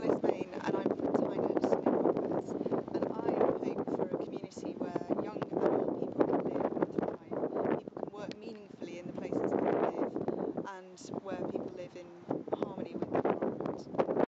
Lisbane and I'm from Tynet in Wales, and I hope for a community where young and old people can live and thrive, people can work meaningfully in the places where they live, and where people live in harmony with the environment.